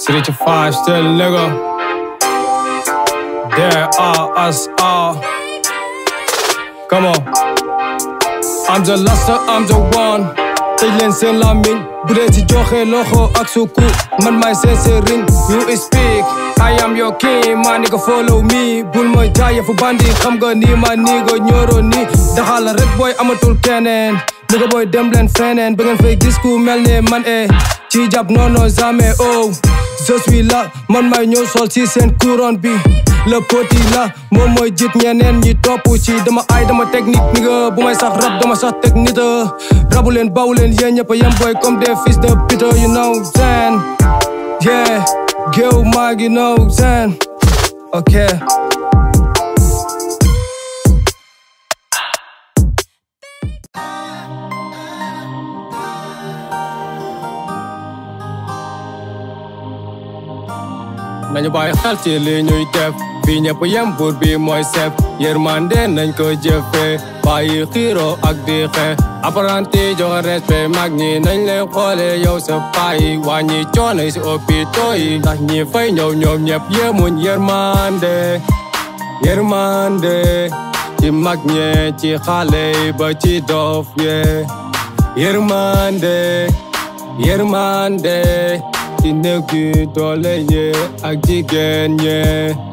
35 still nigga. There are us all. Come on. I'm the last, I'm the one. Tëj leen seen làmmiñ bu dee ci joxe loxo ak suku man may seen ring. You speak, I am your king, my nigga follow me. Bul ma jaay fu bandi xam nga ni ma nigga ñoro ni. Daxal rek boy amatul keneen. Nigga boy dem leen feneen ba ngeen fay gis ku mel ne man ci jàpp non jamais oh. Je suis là man may ñëw sol ci seen couronne bi. Le petit là moom mooy jiit ñeneen ñi topp ci dama ay dama technique nigga bu may sax rap dama sax technique rabu leen bawu leen yéen ñëpp yem boy comme des fils de pute you know zen yeah Gewou maa ngi know zen ok nañu bàyyi xel ci li ñuy def fii ñëpp yem buur bi mooy sef yërmande nañ ko jëfee bàyyi xiiro ak di xeex apprenti joxe respect mag ñi nañ leen xoole yow sa payi wàññi coono si hôpitaux yi ndax ñi fay ñëw ñoom ñëpp yemuñ yërmande ci mag ñe ci xale ba ci dof ye yërmande ci néew gi doole ye ak jigéen ñe